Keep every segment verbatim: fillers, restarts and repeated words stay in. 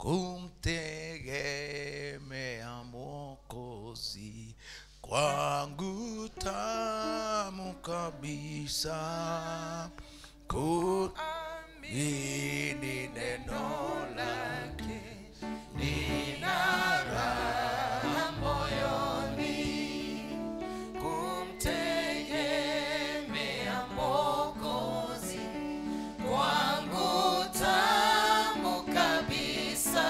kumtegemea Mwokozi kwangu tamu kabisa, kuamini neno lake nina raha moyoni, kumtegemea Mwokozi kwangu tamu kabisa,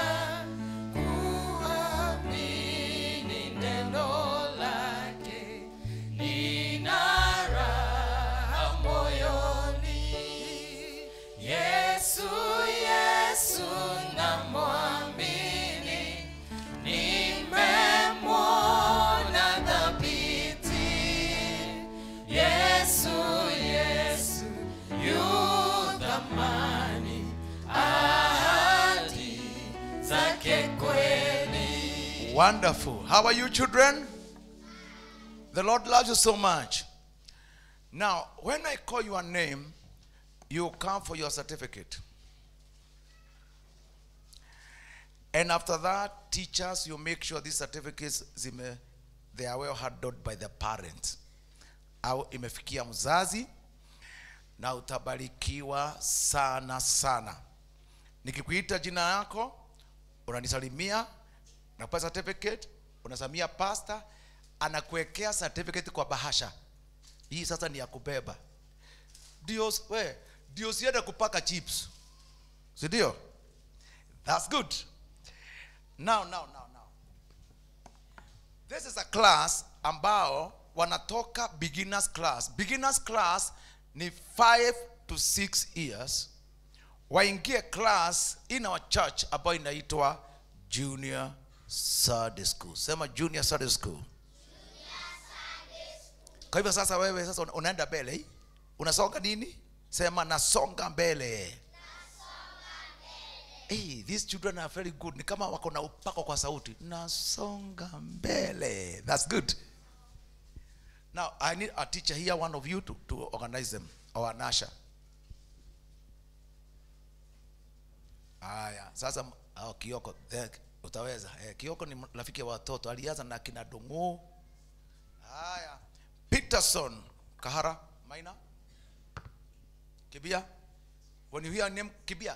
kuamini neno lake nina raha moyoni. Yesu, Yesu namwamini, nimemwona dhabiti. Yesu, Yesu yu thamani, ahadi zake kweli. Wonderful. How are you, children? The Lord loves you so much. Now, when I call your name, you come for your certificate. And after that, teachers, you make sure these certificates, they are well handled by the parents. Au imefikia mzazi, na utabarikiwa sana sana. Nikikuita jina yako, unanisalimia, nakupa certificate, unasamia pastor, anakuwekea certificate kwa bahasha. Hii sasa ni ya kubeba. Dios, we, Dios yenda kupaka chips. Sidio? That's good. Now, now, now, now. This is a class ambao wanatoka beginners class. Beginners class ni five to six years. Waingie class in our church ambao inaitwa Junior Sunday School. Sema Junior Sunday School. Junior Sunday School. Kwa hivyo sasa wewe sasa unaenda mbele. Unasonga nini? Sema nasonga mbele. Hey, these children are very good. Ni kama wako na upako kwa sauti. Nasonga mbele. That's good. Now, I need a teacher here, one of you, to, to organize them. Or an usher. Aya, sasa oh, Kioko, there, utaweza. Eh, Kioko ni rafiki wa watoto. Alianza na kina Dongo. Aya. Peterson, Kahara, Maina. Kibia. When you hear a name, Kibia.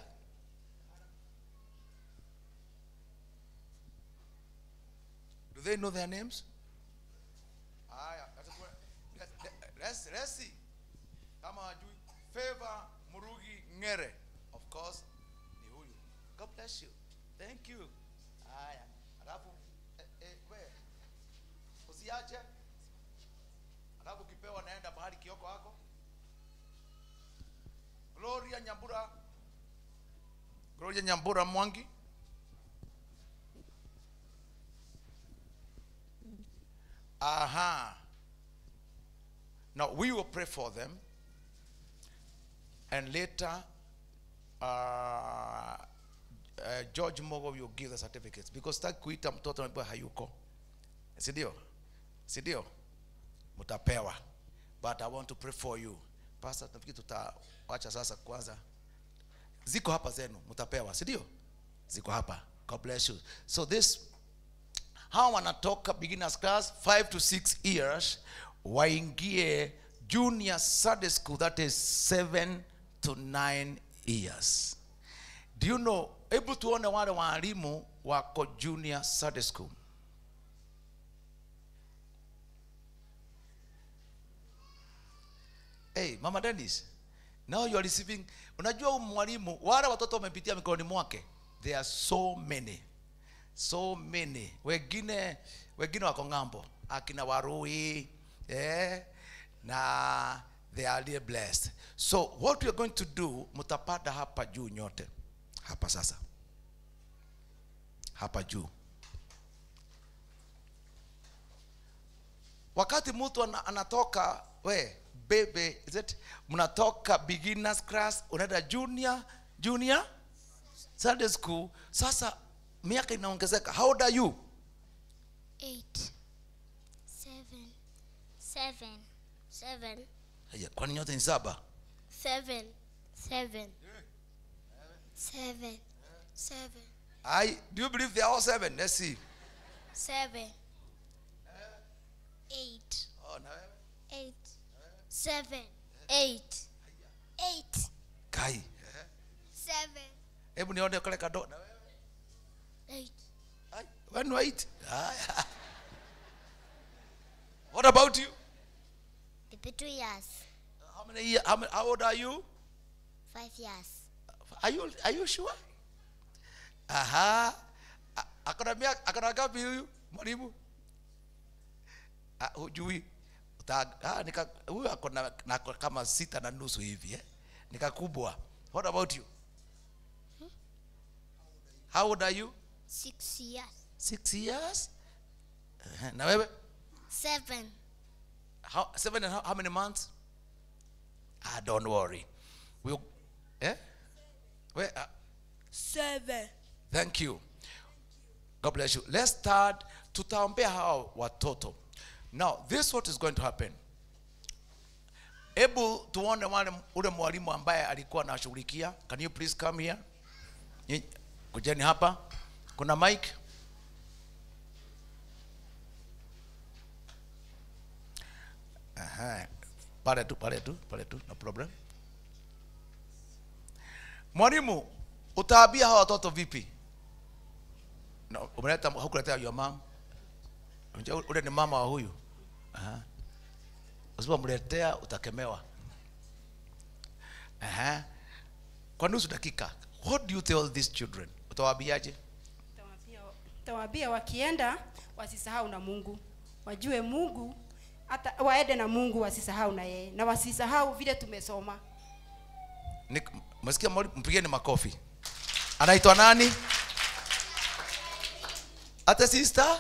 Do they know their names? Aya, let's let's see. Kama hajui, Favor Murugi Ngere, of course, ni huyu. God bless you. Thank you. Aya, alafu eh, eh, we. Usiache. Alafu kipewa naenda bahari Kioko wako. Gloria Nyambura. Gloria Nyambura Mwangi. Aha. Now we will pray for them, and later uh, uh, George Mogo will give the certificates, because tak kuita mtoto ambaye hayuko. Sidio? Sidio? Mutapewa. But I want to pray for you. Pastor, nafikiri tutaacha sasa kwanza. Ziko hapa zenu, mutapewa. Sidio? Ziko hapa. God bless you. So this, hawa wanatoka beginners class five to six years, waingie Junior Sunday School, that is seven to nine years. Do you know, able to tuone wale walimu wako Junior Sunday School? Hey, Mama Dennis, now you are receiving, unajua mwalimu, wale watoto wamepitia mikononi mwake, there are so many. So many. Wengine wengine wako ngambo, akina Warui, eh, na they are really blessed. So what we are going to do, mutapata hapa juu nyote. Hapa sasa. Hapa juu. Wakati mtu anatoka, we, baby, is it? Mnatoka beginners class, unaenda junior, junior Sunday School. Sasa miaka inaongezeka. How old are you? Eight. Seven. Seven. Seven. Haya, kwani nyote ni saba? Seven. Seven. Seven. Seven. I do you believe they are all seven? Let's see. Seven. Eight. Oh, no. Eight. Seven. Eight. Eight. Kai. Seven. Hebu nione kale kado. Na wewe? Eight. Ai, when wait. What about you? Two years. How many years? How, many, how old are you? Five years. Are you are you sure? Aha. Akona mia akona gapi huyu mwalimu? Ah, hujui. Ah, nika huyu akona na kama sita na nusu hivi eh. Nika kubwa. What about you? Hmm? How old are you? Six years. Six years? Uh, na wewe? Seven. How seven and how, how many months? Ah, don't worry. We'll eh? Where uh, Seven. thank you. God bless you. Let's start tutaombea hao watoto. Now, this is what is going to happen. Ebu tuone wale ule mwalimu ambaye alikuwa anashughulikia. Can you please come here? Kujeni hapa. Kuna mic. Aha. Pale tu, pale tu, pale tu, no problem. Mwalimu, utaambia hawa watoto vipi? No, umeleta hukuletea your mom. Unajua ule ni mama wa huyu. Aha. Usipomletea utakemewa. Aha. Kwa nusu dakika. What do you tell these children? Utawaambiaje? Utawaambia utawaambia wakienda wasisahau na Mungu. Wajue Mungu, hata waende na Mungu, wasisahau na yeye. Na wasisahau vile tumesoma. Msikia mwalimu, mpigeni makofi. Anaitwa nani? Ate sister?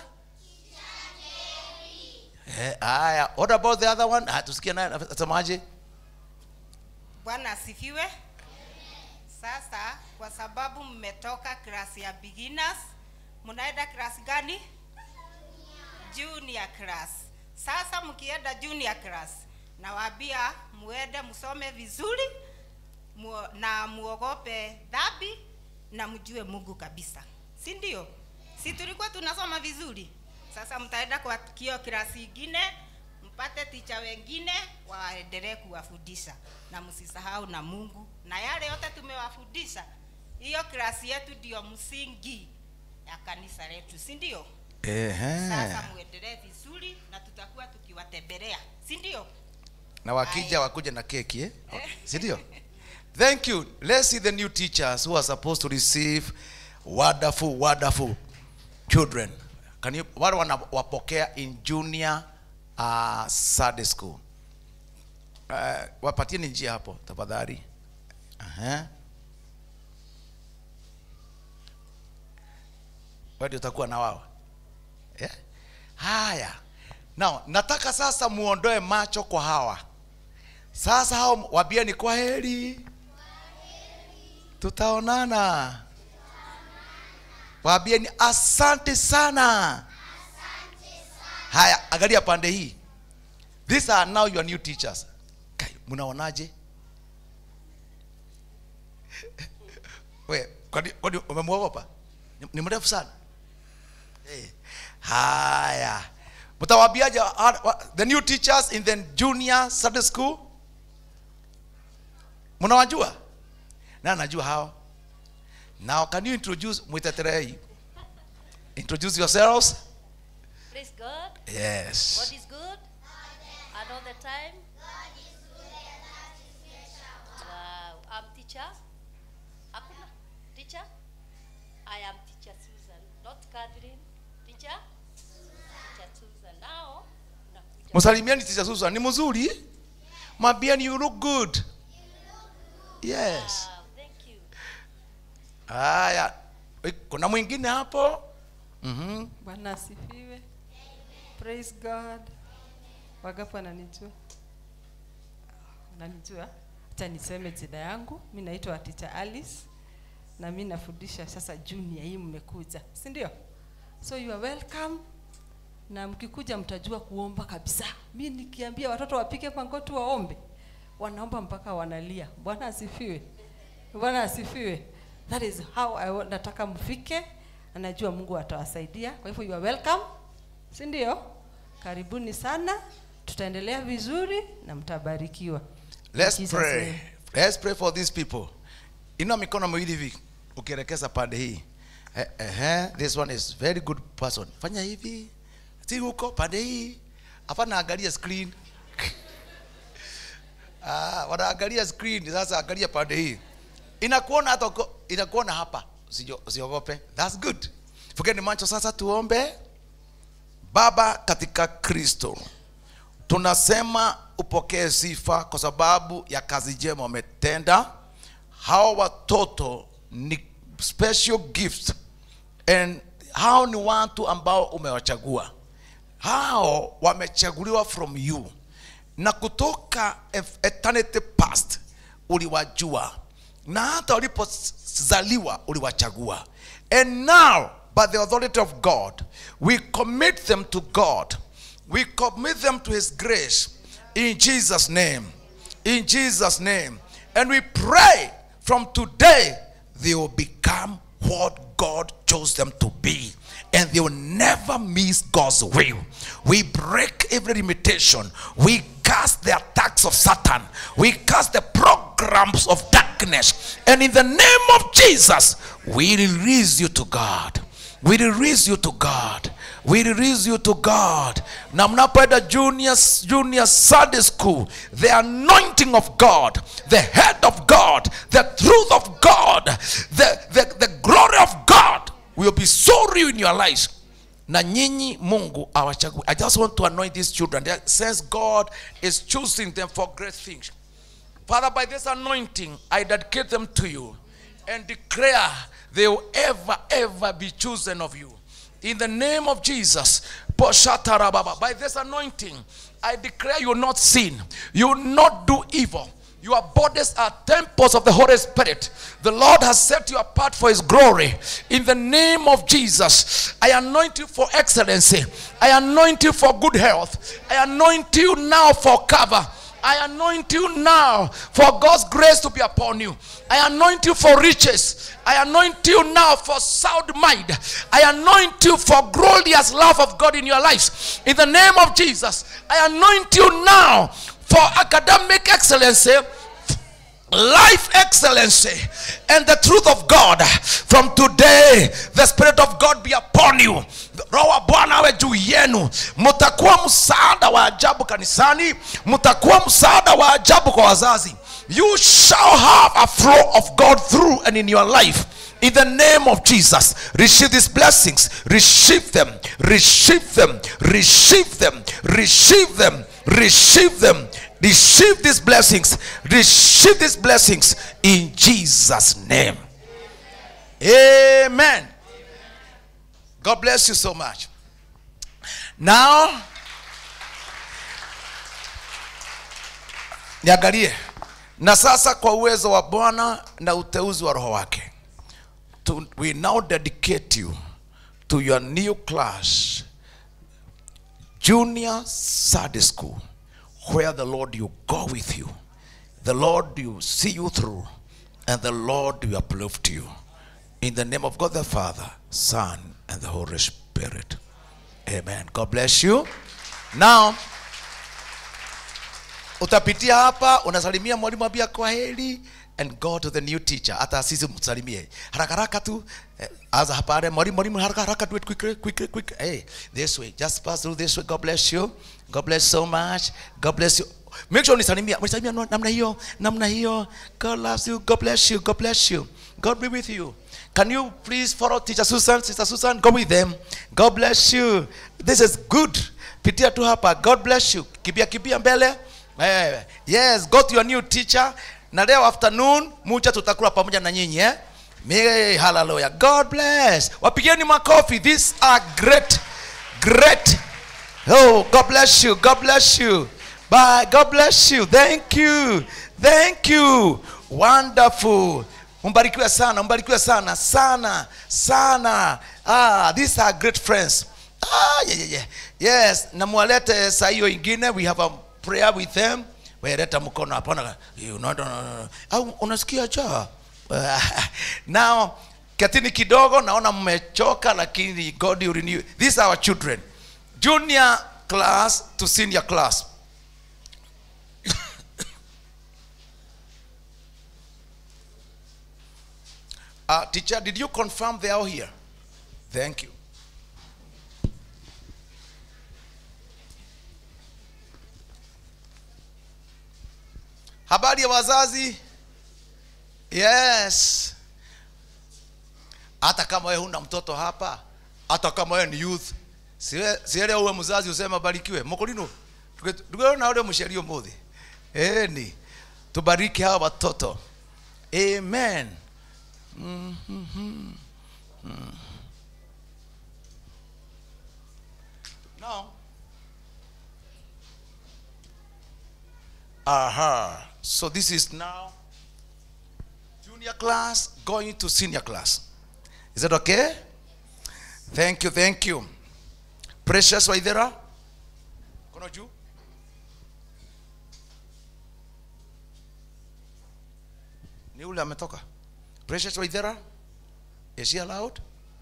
Eh, haya. What about the other one? Ah, tusikie naye atamaje? Bwana asifiwe. Sasa kwa sababu mmetoka class ya beginners, mnaenda class gani? Junior class. Sasa mkienda junior class, nawaambia muende msome vizuri mu, na muogope dhambi na mjue Mungu kabisa. Si ndio? Si tulikuwa tunasoma vizuri? Sasa mtaenda kwa kio class nyingine, mpate teacher wengine waendelee kuwafundisha na msisahau na Mungu. Na yale yote tumewafundisha, hiyo class yetu ndio msingi ya kanisa letu, si ndio? Ehe. Sasa muendelee vizuri na tutakuwa tukiwatembelea, si ndio? Na wakija wakuja na keki eh? Si ndio? Thank you. Let's see the new teachers who are supposed to receive wonderful wonderful children. Can you wale wanawapokea in junior uh, Sunday school? Uh, wapatieni njia hapo tafadhali. Aha. Wewe utakuwa na wao. Eh? Haya. Now, nataka sasa muondoe macho kwa hawa. Sasa hao wabieni kwa heri. Tutaonana. Wabieni asante sana. Asante sana. Haya, angalia pande hii. These are now your new teachers. Kai, mnaonaje? Wewe, kwani kwani umemwogopa? Ni, ni mrefu sana. Eh. Haya. Mtawaambiaje the new teachers in the junior Sunday school? Mnawajua? Na najua hao. Now can you introduce Mwiteterei? Introduce yourselves. Praise God. Yes. God is good. And all the time. God is good and that is special. Wow. I'm teacher. Hakuna teacher. I am teacher Susan, not Catherine. Teacher Susan. Teacher Susan. Now nakuja. Msalimieni teacher Susan. Ni mzuri? Mwambieni you look good. You look good. Yes. Wow, thank you. Haya. Kuna mwingine hapo? Mhm. Bwana asifiwe. Praise God. Wagapo ananijua? Ananijua? Acha niseme jina yangu. Mimi naitwa Teacher Alice na mimi nafundisha sasa junior hii mmekuja. Si ndio? So you are welcome. Na mkikuja mtajua kuomba kabisa. Mimi nikiambia watoto wapike magoti waombe, wanaomba mpaka wanalia. Bwana asifiwe. Bwana asifiwe. That is how I want, nataka mfike na najua Mungu atawasaidia. Kwa hivyo you are welcome, si ndio? Karibuni sana, tutaendelea vizuri na mtabarikiwa. Let's In Jesus' pray. name. Let's pray for these people. Inua mikono miwili hivi ukielekeza pande hii. Eh, eh, this one is very good person. Fanya hivi. Si huko pande hii. Hapana, angalia screen. Ah, wanaangalia screen, sasa angalia pande hii. Inakuona hata uko- inakuona hapa. Usio- Usiogope. That's good. Fungeni macho sasa tuombe. Baba katika Kristo, tunasema upokee sifa kwa sababu ya kazi njema umetenda. Hao watoto ni special gift, and hao ni watu ambao umewachagua. Hao wamechaguliwa from you, na kutoka eternity past uliwajua, na hata walipozaliwa uliwachagua. And now by the authority of God we commit them to God. We commit them to his grace in Jesus' name. In Jesus' name. And we pray from today they will become what God chose them to be. And they will never miss God's will. We break every limitation. We cast the attacks of Satan. We cast the programs of darkness. And in the name of Jesus, we release you to God. We release you to God. We release you to God. Na mnapoenda junior, junior Sunday school, the anointing of God, the head of God, the truth of God, the, the, the glory of God will be so real in your lives. Na nyinyi Mungu awachague. I just want to anoint these children. Since God is choosing them for great things. Father, by this anointing, I dedicate them to you and declare they will ever, ever be chosen of you. In the name of Jesus, by this anointing, I declare you will not sin. You will not do evil. Your bodies are temples of the Holy Spirit. The Lord has set you apart for his glory. In the name of Jesus, I anoint you for excellency. I anoint you for good health. I anoint you now for cover. I anoint you now for God's grace to be upon you. I anoint you for riches. I anoint you now for sound mind. I anoint you for glorious love of God in your lives. In the name of Jesus, I anoint you now for academic excellency, life excellency, and the truth of God. From today, the Spirit of God be upon you. Roho wa Bwana awe juu yenu. Mtakuwa msaada wa ajabu kanisani. Mtakuwa msaada wa ajabu kwa wazazi. You shall have a flow of God through and in your life. In the name of Jesus, receive these blessings. Receive them. Receive them. Receive them. Receive them. Receive them. Receive these blessings. Receive these blessings in Jesus' name. Amen. God bless you so much. Now, niangalie. Na sasa kwa uwezo wa Bwana na uteuzi wa Roho wake, to, we now dedicate you to your new class, junior Sunday school, where the Lord will go with you. The Lord will see you through, and the Lord will uplift you. In the name of God the Father, Son, and the Holy Spirit. Amen. God bless you. Now, utapitia hapa, unasalimia mwalimu, ambia kwa heri, and go to the new teacher. Hata sisi msalimie. Haraka haraka tu. Aza hapa, mwalimu, mwalimu, haraka haraka, do it quickly, quickly, quick. Hey, this way. Just pass through this way. God bless you. God bless so much. God bless you. Make sure unisalimia. Unisalimia namna hiyo, namna hiyo. God loves you. God bless you. God bless you. God be with you. Can you please follow Teacher Susan? Sister Susan, go with them. God bless you. This is good. Pitia tu hapa. God bless you. Kibia kibia mbele. Yes, go to your new teacher. Na leo afternoon, mucha tutakula pamoja na nyinyi, eh? May hallelujah. God bless. Wapigeni makofi. These are great, great. Oh, God bless you. God bless you. Bye. God bless you. Thank you. Thank you. Wonderful. Mbarikiwe sana, mbarikiwe sana, sana, sana. Ah, these are great friends. Ah, yeah, yeah, yeah. Yes, na mualete saa hiyo ingine, we have a prayer with them. Weleta mkono hapana. You know, no, no, no. Au unasikia cha? Now, Ketini kidogo, naona mmechoka, lakini God will renew. These are our children. Junior class to senior class. uh, teacher, did you confirm they are all here? Thank you. Habari ya wazazi? Yes. Hata kama wewe huna mtoto hapa, hata kama wewe ni youth, siwe siele uwe mzazi usema barikiwe. Mokolino. Tuge na ule msherio mudhi. Eh ni. Tubariki hawa watoto. Amen. Mm -hmm. Mm. Now. Aha. So this is now junior class going to senior class. Is that okay? Thank you, thank you. Precious Waithera. Kono juu. Ni ule ametoka. Precious Waithera. Is she allowed?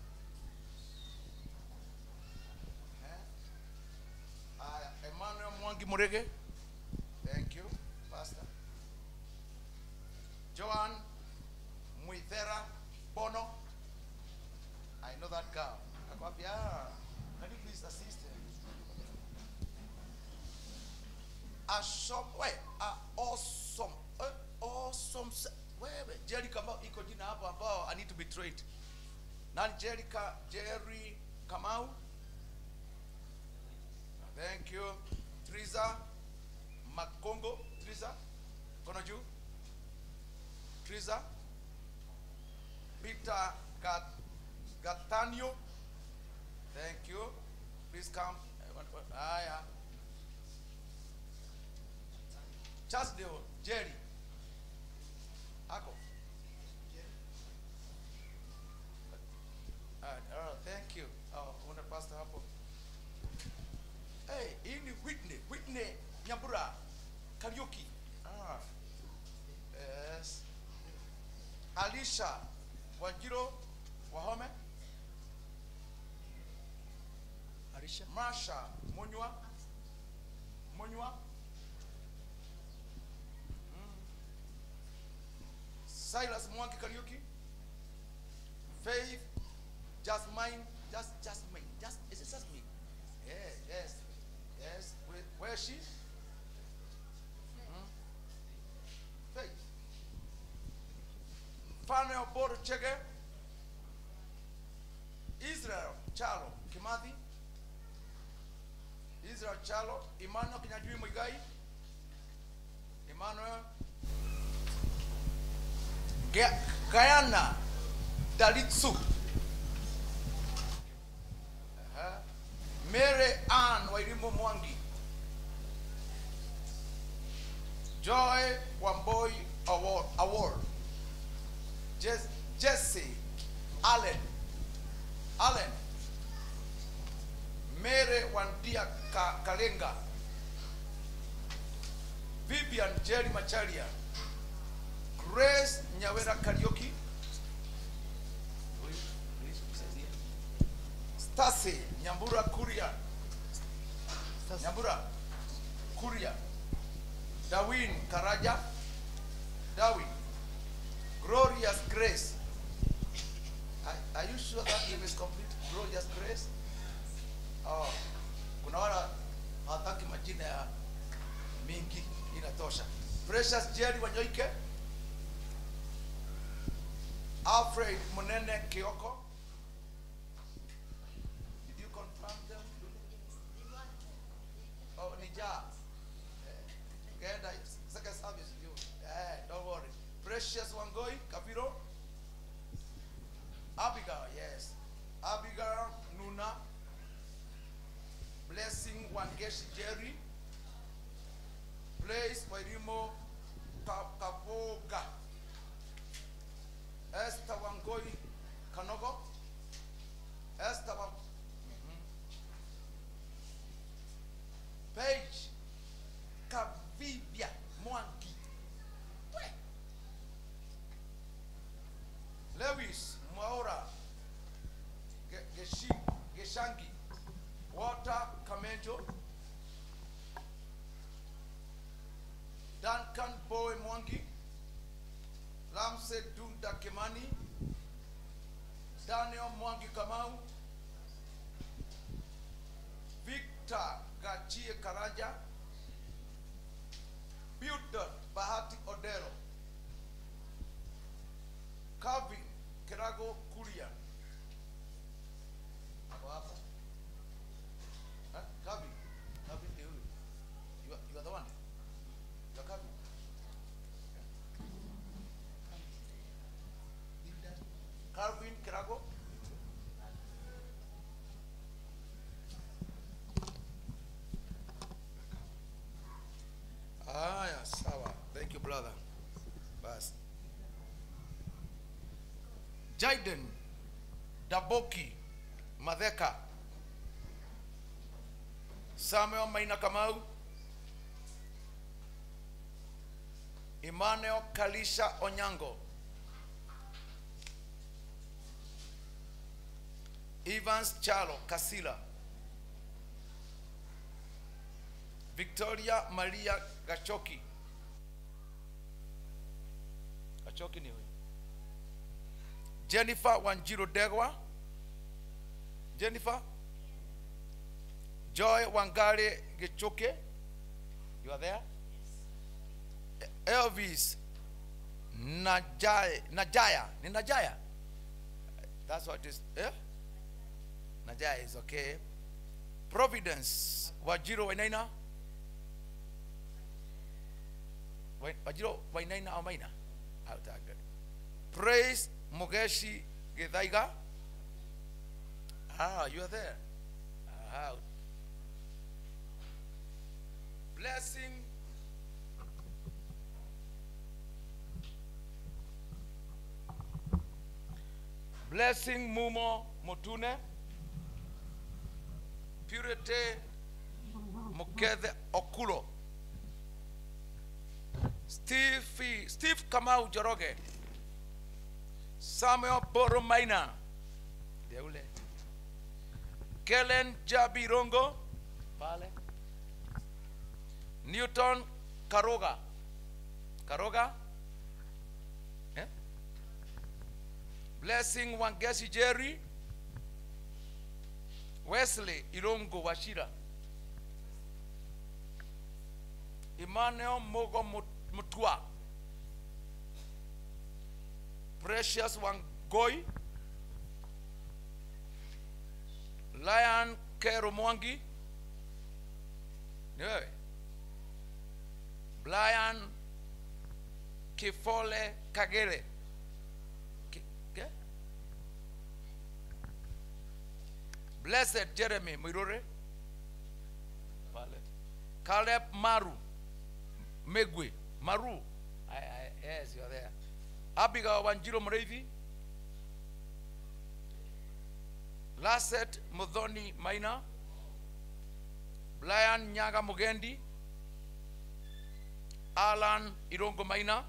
Uh, Emmanuel Mwangi Murege. Thank you, Pastor. Joan Muithera Bono. I know that girl. Akwambia, can you please assist her? Awesome, wait, uh, awesome, uh, awesome. Wewe, Jerry Kamau iko jina hapo ambao I need to be trained. Nani Jerry Ka, Jerry Kamau? Thank you. Triza Makongo, Triza. Kono juu. Triza. Peter Gat Gatanio. Thank you. Please come. Ah, yeah. Chasdale, Jerry. Ako. Uh, uh, thank you. Oh, una pastor hapo. Hey, ini Whitney, Whitney Nyambura, Karaoke. Ah. Yes. Alicia Wajiro Wahome. Alicia. Marsha Munywa. Munywa. Mm. Silas Mwangi Karaoke. Faith Jasmine, just Jasmine, just is it Jasmine? Yeah, yes, yes. Where, where is she? Hmm? Faith. Fanel Bodo Chege. Israel Chalo Kimathi. Israel Chalo. Emmanuel Kinyajui Muigai. Emmanuel. Guyana Dalitsu. Mary Ann Wairimu Mwangi. Joy Wamboi Award, Award. Jess, Jesse Allen. Allen. Mary Wandia Ka, Kalenga. Vivian Jerry Macharia. Grace Nyawera Karaoke. Stasi Nyambura Kuria. Nyambura Kuria. Darwin Karaja. Darwin. Glorious Grace. Are, are you sure that name is complete? Glorious Grace. Oh, kuna wala hataki majina ya mingi, inatosha. Precious Jerry Wanyoike. Alfred Munene Kioko. Did you confirm them? Oh, Nija. Get a second service. You. Eh, don't worry. Precious Wangoi Kapiro. Abigail, yes. Abigail Nuna. Blessing Wangeshi Jerry. Place Wairimo Kapoga. Esther Wangoi Kanogo. Esther Wang. Mm-hmm. Page Kavibia Mwangi. Lewis Maura Mase Dunda Kimani, Daniel Mwangi Kamau, Victor Gachie Karaja, Builder Bahati Odero, Calvin Kirago Kuria. Huh? Calvin, Calvin, you, you, are, you are the one. You are Calvin. Calvin Kirago. Ah, yeah, sawa. Thank you, brother. Bas. Jaden Daboki Madeka, Samuel Maina Kamau, Emmanuel Kalisha Onyango, Evans Chalo Kasila, Victoria Maria Gachoki. Gachoki ni huyu. Jennifer Wanjiro Degwa. Jennifer. Joy Wangare Gechoke. You are there? Yes. Elvis Najaya. Najaya. Ni Najaya? That's what it is. Eh? Najaya is okay. Providence Wajiro Wainaina. Wajiro Wainaina or Maina? Out that good. Praise Mugeshi Gedaiga. Ah, you are there. Ah. Blessing Blessing Mumo Motune. Purity Mukede Okulo. Steve Steve Kamau Joroge. Samuel Boromaina. Deule. Kellen Jabirongo. Vale. Newton Karoga. Karoga. Eh? Blessing Wangesi Jerry. Wesley Irongo Washira. Emmanuel Mogo Mutua. Precious Wangoi. Lion Kero Mwangi. Niwewe. Brian Kifole Kagere. Ki, ke? Blessed Jeremy Mirore. Vale. Caleb Maru. Megwe. Maru. I, I, yes, you are there. Abigail Wanjiro Mrevi. Lasset Mudhoni Maina. Brian Nyaga Mugendi. Alan Irongo Maina.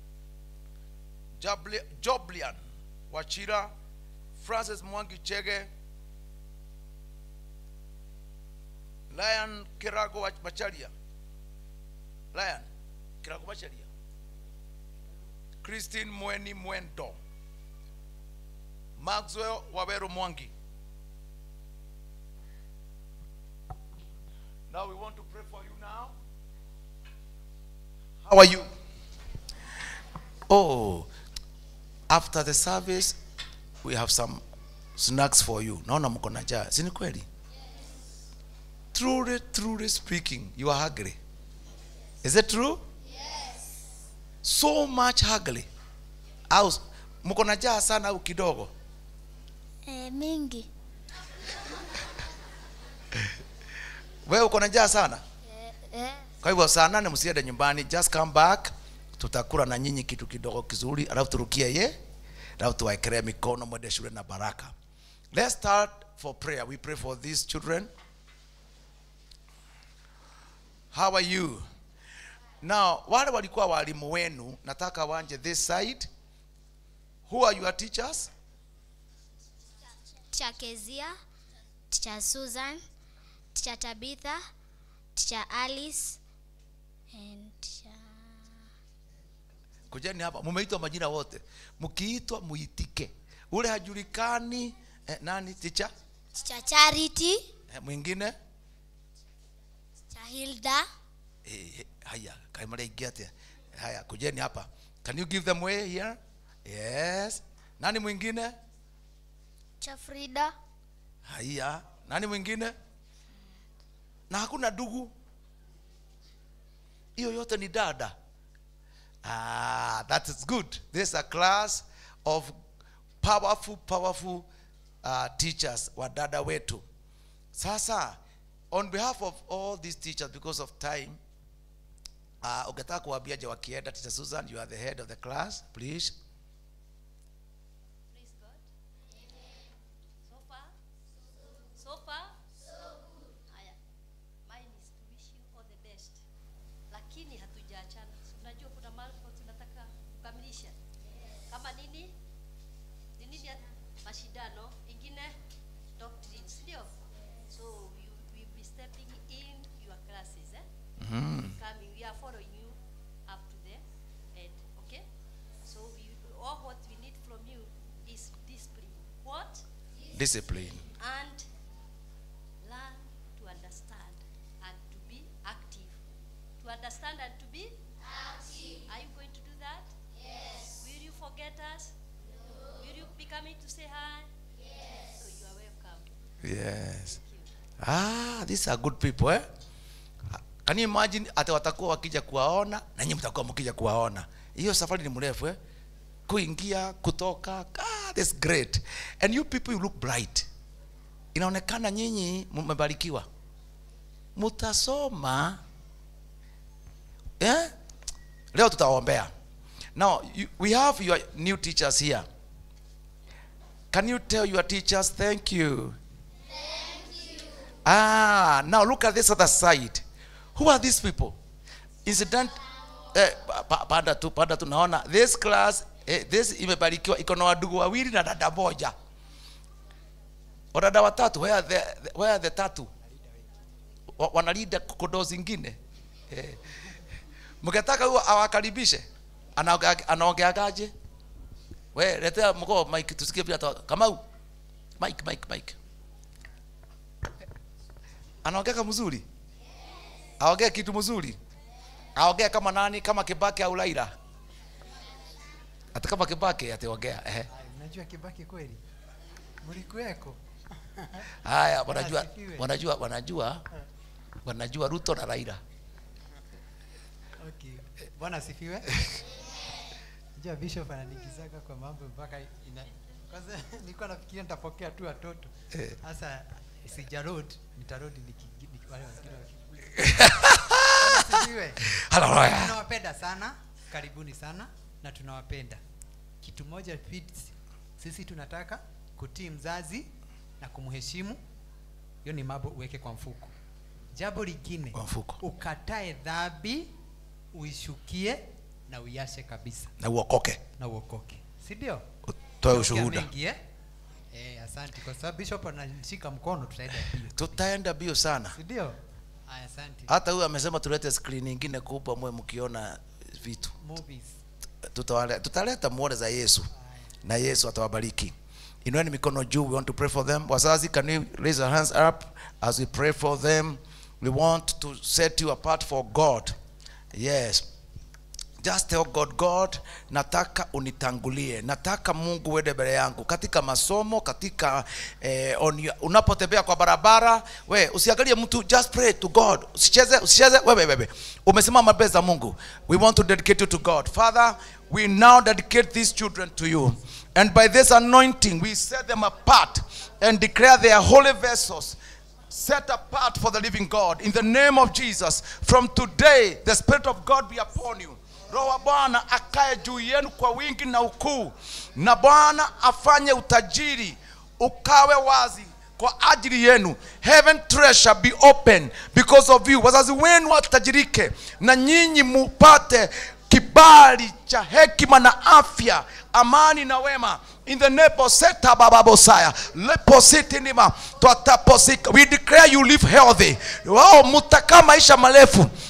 Joblian Wachira. Francis Mwangi Chege. Lion Kirago Macharia. Lion Kirago Macharia. Christine Mweni Mwendo. Maxwell Wabero Mwangi. Now we want to pray for you now. How are you? Oh, after the service, we have some snacks for you. Naona mko na njaa. Si ni kweli? Truly, truly speaking, you are hungry. Is it true? Yes. So much hungry. Au mko na njaa sana au kidogo? Eh, mingi. Wewe uko na njaa sana? Eh, eh. Kwa hivyo saa nane msiende nyumbani, just come back. Tutakula na nyinyi kitu kidogo kizuri, alafu turukie ye, alafu tuwaekele mikono mwende shule na baraka. Let's start for prayer. We pray for these children. How are you? Now, wale walikuwa walimu wenu, nataka wanje this side. Who are your teachers? Teacher Kezia, Teacher Susan, Teacher Tabitha, Teacher Alice, and Teacher Kujeni hapa. Mumeitwa majina wote. Mkiitwa muitike. Ule hajulikani eh, nani teacher? Teacher Charity. Eh, mwingine? Teacher Hilda. Eh, haya, kaimale igete. Haya, kujeni hapa. Can you give them way here? Yes. Nani mwingine? Teacher Frida. Haya, nani mwingine? Na hakuna ndugu. Hiyo yote ni dada. Ah, that is good. This is a class of powerful, powerful uh, teachers wa dada wetu. Sasa, on behalf of all these teachers, because of time, uh, ukitaka kuambia je wakienda, Teacher Susan, you are the head of the class, please. Praise God. So far? So far? Haya. Mine is to wish you all the best. Lakini hatujaachana. So, unajua kuna mahali tunataka kukamilisha. Kama nini? Ni nini ya mashindano? Ingine doctrine, ndio? So we will be stepping in your classes, eh? Mm. Coming, we are following you up to the end, okay? So we all what we need from you is discipline. What? Discipline. And learn to understand and to be active. To understand and to be active. Are you going to do that? Yes. Will you forget us? No. Will you be coming to say hi? Yes. So you are welcome. Yes. Ah, these are good people, eh? Can you imagine ata watakuwa wakija kuwaona na nyinyi mtakuwa mkija kuwaona. Hiyo safari ni mrefu, eh? Kuingia, kutoka. Ah, that's great. And you people, you look bright. Inaonekana nyinyi mmebarikiwa. Mutasoma. Eh? Leo tutaombea. Now, you, we have your new teachers here. Can you tell your teachers thank you? Ah, now look at this other side. Who are these people? Incident eh, pa- panda tu panda tunaona this class eh, this imebarikiwa iko na wadugu wawili na dada moja. Wadada watatu, where are the where are the tatu? Wa- Wanalida kokodo zingine. Eh. Mkitaka huo awakaribishe. Anaongea anaongeagaje? We letea mko mic tusikie pia kama mic mic mic. Anaongea mzuri? Aongea kitu mzuri? Aongea kama nani? Kama Kibaki au Laila? Hata kama Kibaki ataongea. Eh. Unajua Kibaki kweli? Mlikuweko? Haya, wanajua wanajua wanajua wanajua Ruto na Raila. Okay. Bwana asifiwe. Unajua Bishop ananigizaga kwa mambo mpaka ina kwanza nilikuwa nafikiria nitapokea tu watoto. Sasa sijarudi, nitarudi niki wale wengine wakikuja. Asifiwe. Haleluya. Tunawapenda sana, karibuni sana na tunawapenda. Kitu moja fits, sisi tunataka kutii mzazi na kumheshimu. Hiyo ni mambo uweke kwa mfuko. Jambo lingine, Kwa mfuko. ukatae dhambi, uishukie na uiache kabisa Na uokoke. na uokoke. Si ndio? Toe ushuhuda. Mengi, eh? Eh, asante kwa sababu Bishop anashika mkono tutaenda bio. Tutaenda bio sana. Si ndio? Aya, asante. Hata huyu amesema tulete screen nyingine kubwa mwe mkiona vitu. Movies. Tutawale, tutaleta muone za Yesu. Na Yesu atawabariki. Inueni mikono juu, we want to pray for them. Wazazi, can you raise your hands up as we pray for them? We want to set you apart for God. Yes. Just tell God, God, nataka unitangulie. Nataka Mungu uende mbele yangu katika masomo, katika eh, on your, unapotembea kwa barabara, we usiangalie mtu, just pray to God. Usicheze, usicheze, wewe wewe. Umesimama mbele za Mungu. We want to dedicate you to God. Father, we now dedicate these children to you. And by this anointing, we set them apart and declare they are holy vessels, set apart for the living God. In the name of Jesus, from today, the Spirit of God be upon you. Roho wa Bwana akae juu yenu kwa wingi na ukuu, na Bwana afanye utajiri ukawe wazi kwa ajili yenu. Heaven treasure be open because of you. Wazazi wenu watajirike na nyinyi mupate kibali cha hekima na afya, amani na wema. In the name of Seta Baba Bosaya, lepositinima, tuataposika. We declare you live healthy. Wao mutaka maisha marefu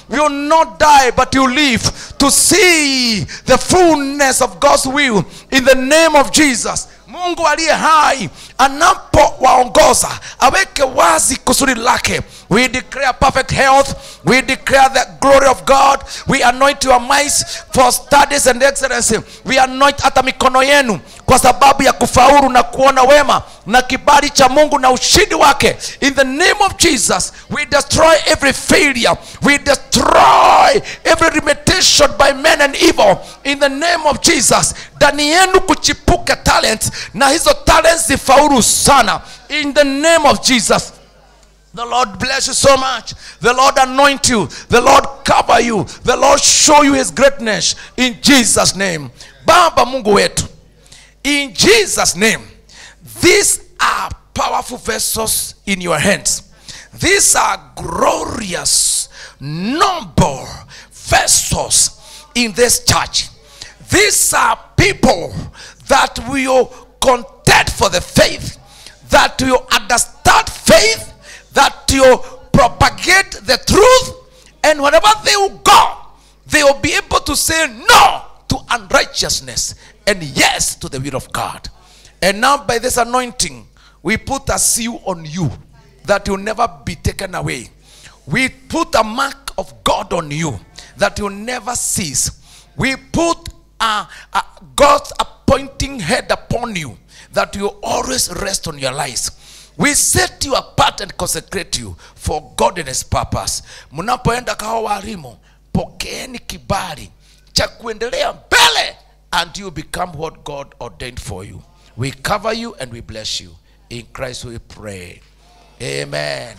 will not die but you live to see the fullness of God's will in the name of Jesus. Mungu aliye hai anapo waongoza aweke wazi kusudi lake. We declare perfect health. We declare the glory of God. We anoint your minds for studies and excellency. We anoint hata mikono yenu kwa sababu ya kufaulu na kuona wema na kibali cha Mungu na ushindi wake. In the name of Jesus, we destroy every failure. We destroy every limitation by men and evil. In the name of Jesus, ndani yenu kuchipuka talents na hizo talents zifaulu sana. In the name of Jesus. The Lord bless you so much. The Lord anoint you. The Lord cover you. The Lord show you his greatness. In Jesus' name. Baba Mungu wetu. In Jesus' name. These are powerful vessels in your hands. These are glorious, noble vessels in this church. These are people that will contend for the faith, that will understand faith, that you propagate the truth, and wherever they will go, they will be able to say no to unrighteousness and yes to the will of God. And now by this anointing, we put a seal on you that will never be taken away. We put a mark of God on you that will never cease. We put a, a God's appointing head upon you that will always rest on your lives. We set you apart and consecrate you for God and his purpose. Munapoenda kawa walimu, pokeeni kibali cha kuendelea mbele and you become what God ordained for you. We cover you and we bless you. In Christ we pray. Amen.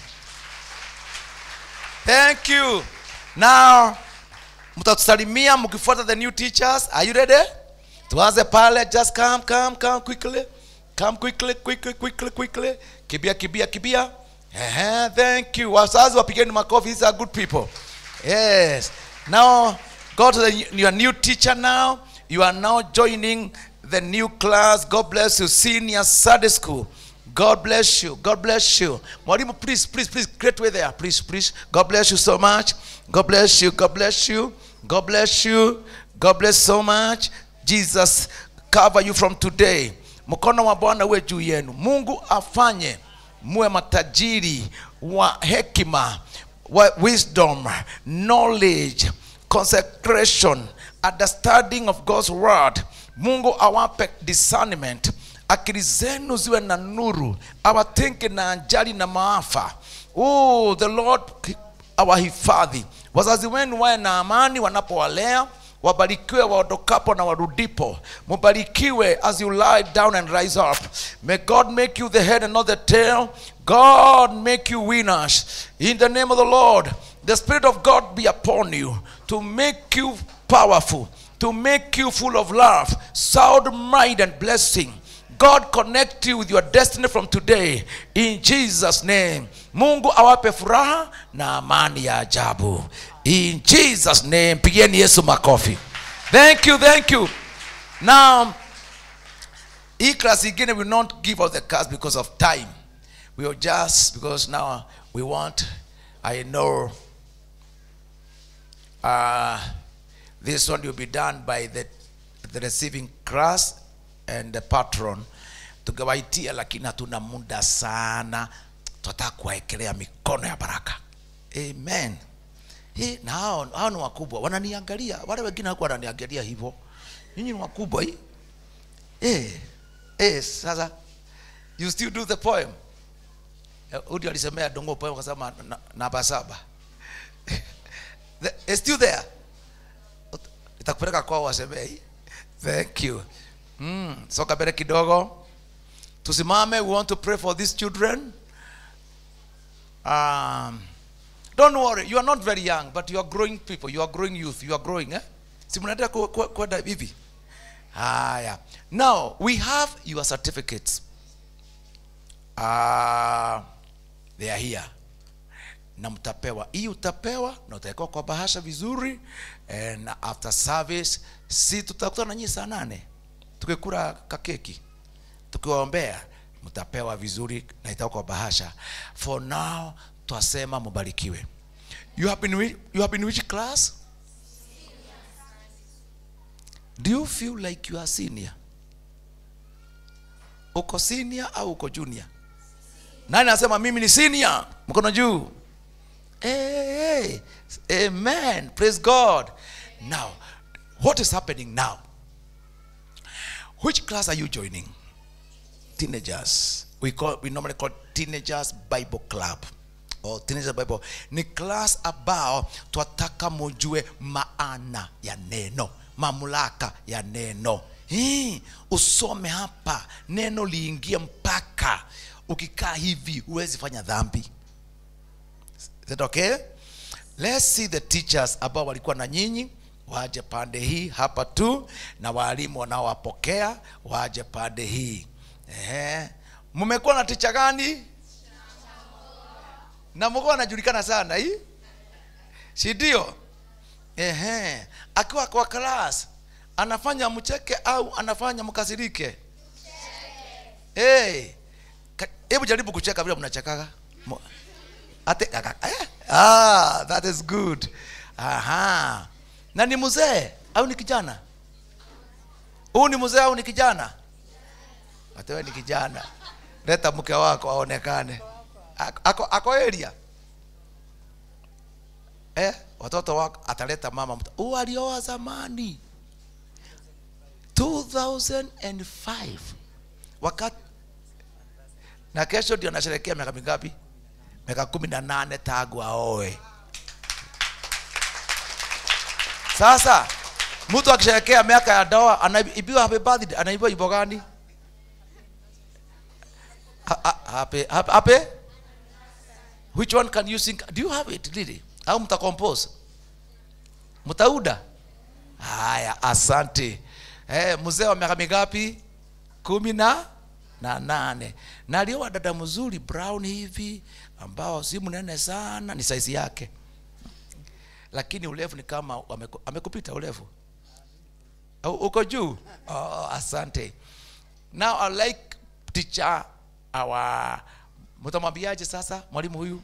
Thank you. Now, mtatusalimia mkifuata the new teachers. Are you ready? Tuanze pale. Just come, come, come quickly. Come quickly, quickly, quickly, quickly. Kibia, kibia, kibia. Uh-huh, thank you. Wazazi wapigeni makofi. These are good people. Yes. Now, go to the, your new teacher now. You are now joining the new class. God bless you. Senior Sunday school. God bless you. God bless you. Mwalimu, please, please, please, great way there. Please, please. God bless you so much. God bless you. God bless you. God bless you. God bless so much. Jesus cover you from today. Mkono wa Bwana uwe juu yenu. Mungu afanye muwe matajiri wa hekima, wa wisdom, knowledge, consecration, understanding of God's word. Mungu awape discernment. Akili zenu ziwe na nuru. Awatenge na ajali na maafa. Oh, the Lord awahifadhi. Wazazi wenu wawe na amani wanapowalea. Wabarikiwe waondokapo na warudipo. Mubarikiwe as you lie down and rise up. May God make you the head and not the tail. God make you winners. In the name of the Lord, the Spirit of God be upon you to make you powerful, to make you full of love, sound mind and blessing. God connect you with your destiny from today. In Jesus' name. Mungu awape furaha na amani ya ajabu. In Jesus' name. Pigeni Yesu makofi. Thank you, thank you. Now, hii class again will not give out the cards because of time. We will just, because now we want, I know, uh, this one will be done by the, the receiving class and the patron. Tugawaitia lakini hatuna muda sana. Tutataka kuwaekelea mikono ya baraka. Amen. Hii na hao hao ni wakubwa. Wananiangalia. Wale wengine hawako wananiangalia hivyo. Ninyi ni wakubwa hii. Eh. Eh, sasa you still do the poem. Udi alisemea dongo poem kwa sababu namba saba. It's still there. Itakupeleka kwa wasemei. Thank you. Mm, soka mbele kidogo. Tusimame, we want to pray for these children. Um, don't worry, you are not very young, but you are growing people, you are growing youth, you are growing, eh? Si mnaendelea kwenda hivi. Haya. Now, we have your certificates. Uh, they are here. Na mtapewa. Hii utapewa na utaekwa kwa bahasha vizuri, and after service si tutakutana na nyinyi saa nane. Tukikula kakeki, tukiwaombea, mtapewa vizuri na itakuwa kwa bahasha. For now, twasema mubarikiwe. You have been which, you have been which class? Do you feel like you are senior? Uko senior au uko junior? Nani anasema mimi ni senior? Mkono juu. Hey, hey, amen. Praise God. Now, what is happening now? Which class are you joining? Teenagers. We call we normally call teenagers Bible club or teenagers Bible. Ni class ambao twataka mujue maana ya neno, mamlaka ya neno. Hii usome hapa, neno liingie mpaka ukikaa hivi huwezi fanya dhambi. Is that okay? Let's see the teachers ambao walikuwa na nyinyi waje pande hii hapa tu, na walimu wanaowapokea waje pande hii. Ehe. Mmekuwa na teacher gani? Na mko anajulikana sana hii? Si ndio? Ehe. Akiwa kwa class anafanya mcheke au anafanya mkasirike? Mcheke. Hey. Hebu jaribu kucheka vile mnachekaga. Ate eh? Ah, that is good. Aha. Na ni mzee au ni kijana? Huyu ni mzee au ni kijana? Atawe ni kijana. Leta mke wako aonekane. Ako ako area. Eh, watoto wako ataleta mama mtu. Huyu alioa zamani. two thousand five. Wakati na kesho ndio anasherehekea miaka mingapi? Miaka kumi na nane tangu aoe. Sasa mtu akisherehekea miaka ya ndoa anaibiwa happy birthday, anaibiwa ibo gani? Happy happy. Which one can you sing? Do you have it really? Au mta compose? Mtauda? Haya, asante. Eh, mzee wa miaka mingapi? kumi na nane. Na alioa dada mzuri brown hivi ambao si mnene sana, ni size yake. Lakini urefu ni kama amekupita urefu. Au uko juu? Oh, asante. Now I like teacher our mtamwambiaje sasa mwalimu huyu?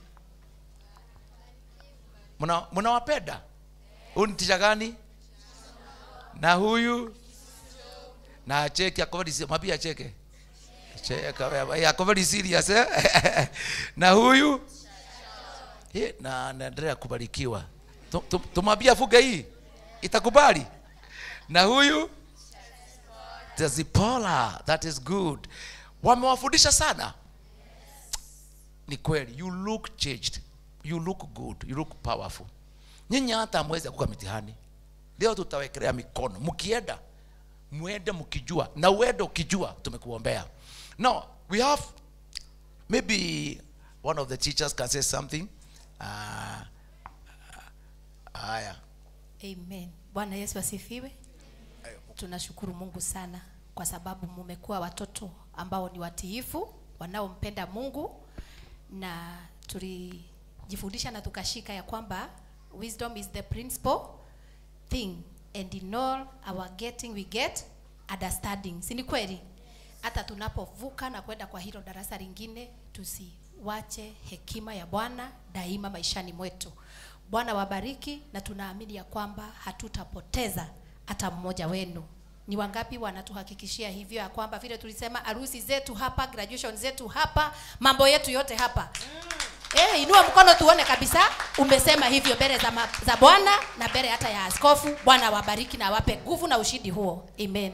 Mna mnawapenda? Huyu ni teacher gani? Na huyu? Na cheki akovadi mwambie acheke. Cheka wewe. Yako very serious eh? Na huyu? Eh, na anaendelea kubarikiwa. Tumwambia fuga hii itakubali. Na huyu Tazipola, that is good. Wamewafundisha sana. Ni kweli, you look changed, you look good, you look powerful. Nyinyi hata mweze kuka mitihani. Leo tutawekelea mikono. Mkienda muende mkijua, na uende ukijua tumekuombea. Now we have maybe one of the teachers can say something. Uh, Haya. Amen. Bwana Yesu asifiwe. Tunashukuru Mungu sana kwa sababu mmekuwa watoto ambao ni watiifu, wanaompenda Mungu, na tulijifundisha na tukashika ya kwamba wisdom is the principal thing, and in all our getting we get understanding. Si ni kweli? Hata tunapovuka na kwenda kwa hilo darasa lingine, tusiwache hekima ya Bwana daima maishani mwetu. Bwana wabariki, na tunaamini ya kwamba hatutapoteza hata mmoja wenu. Ni wangapi wanatuhakikishia hivyo ya kwamba vile tulisema harusi zetu hapa, graduation zetu hapa, mambo yetu yote hapa. Mm. Eh, inua mkono tuone kabisa umesema hivyo mbele za, za Bwana na mbele hata ya askofu. Bwana wabariki na wape nguvu na ushindi huo. Amen.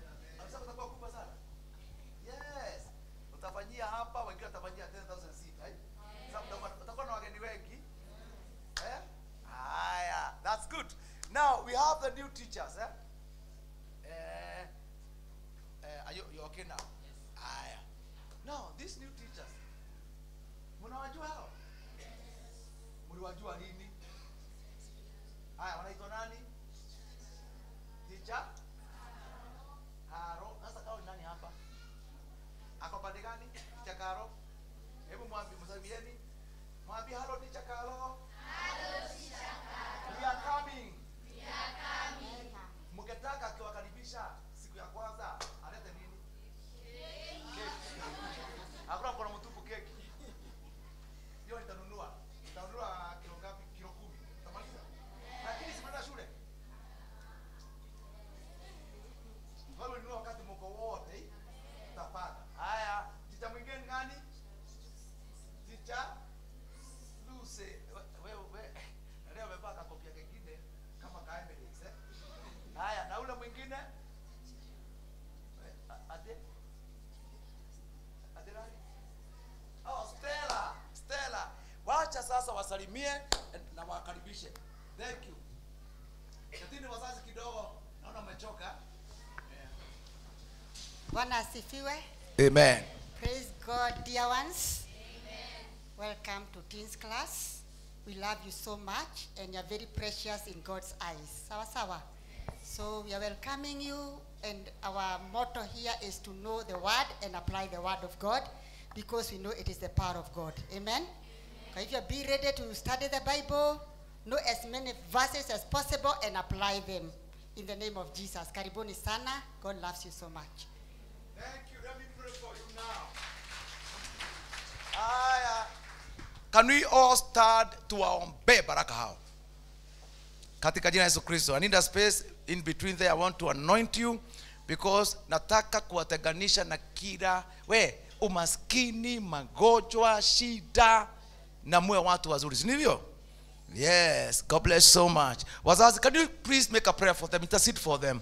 That's good. Now we have the new teachers, eh? Uh, uh, are you, you okay now? Yes. Aya. Now these new teachers, mnawajua hao? Mliwajua lini? Aya, wanaitwa nani? Teacher? Haro. Sasa kao nani hapa? Ako pande gani? Teacher Karo? Hebu mwambie msalimieni. Mwambie hello teacher Karo. We are coming. We are coming. Mkitaka kiwakaribisha siku ya kwanza alete nini? Keki. Hakuna mkono mtupu keki. Hiyo nitanunua. Nitanunua kilo ngapi? Kilo kumi. wasalimie na wakaribishe. Thank you. Lakini wazazi kidogo naona umechoka. Bwana asifiwe. Amen. Praise God, dear ones. Amen. Welcome to teens class. We love you so much and you're very precious in God's eyes. Sawa sawa. So we are welcoming you, and our motto here is to know the word and apply the word of God, because we know it is the power of God. Amen. So if you be ready to study the Bible, know as many verses as possible and apply them in the name of Jesus. Karibuni sana. God loves you so much. Thank you. Let me pray for you now. Aya. Can we all start tuwaombe baraka hao? Katika jina la Yesu Kristo. I need a space in between there. I want to anoint you because nataka kuwatenganisha na kila we umaskini, magonjwa, shida na muwe watu wazuri. Sivyo? Yes. God bless so much. Wazazi, can you please make a prayer for them? Intercede for them.